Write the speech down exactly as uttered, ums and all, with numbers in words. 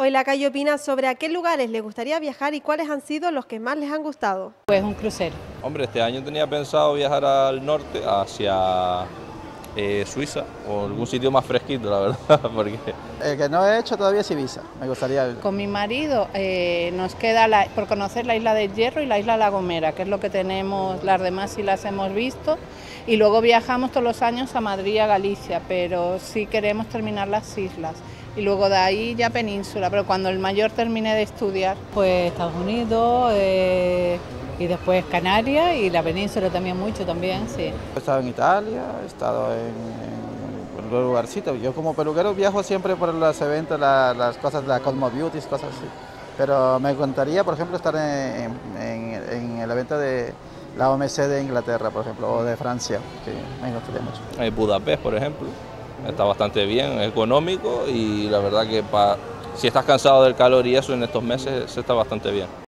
Hoy la calle opina sobre a qué lugares les gustaría viajar y cuáles han sido los que más les han gustado. Pues un crucero. Hombre, este año tenía pensado viajar al norte, hacia eh, Suiza o algún sitio más fresquito, la verdad, porque... El que no he hecho todavía es Ibiza, me gustaría. Con mi marido eh, nos queda la, por conocer la isla del Hierro y la isla La Gomera, que es lo que tenemos, las demás sí las hemos visto, y luego viajamos todos los años a Madrid y a Galicia, pero sí queremos terminar las islas. Y luego de ahí ya península, pero cuando el mayor termine de estudiar. Pues Estados Unidos eh, y después Canarias y la península también mucho también, sí. He estado en Italia, he estado en, en, en lugarcitos. Yo como peluquero viajo siempre por los eventos, la, las cosas, la Cosmo Beauty, cosas así. Pero me encantaría, por ejemplo, estar en, en, en el evento de la O M C de Inglaterra, por ejemplo, o de Francia, que me gustaría mucho. En Budapest, por ejemplo, está bastante bien, económico y la verdad que pa, si estás cansado del calor y eso en estos meses se está bastante bien.